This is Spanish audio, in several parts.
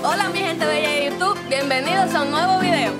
Hola mi gente bella de YouTube, bienvenidos a un nuevo video.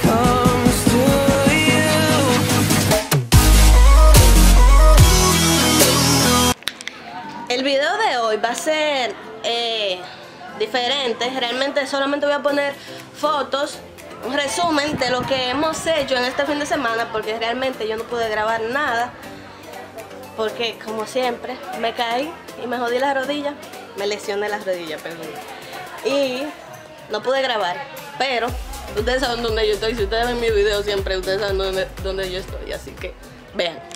El video de hoy va a ser diferente. Realmente solamente voy a poner fotos, un resumen de lo que hemos hecho en este fin de semana, porque realmente yo no pude grabar nada porque, como siempre, me caí y me jodí las rodillas, me lesioné las rodillas, perdón, y no pude grabar. Pero ustedes saben dónde yo estoy. Si ustedes ven mi video siempre, ustedes saben dónde yo estoy, así que vean.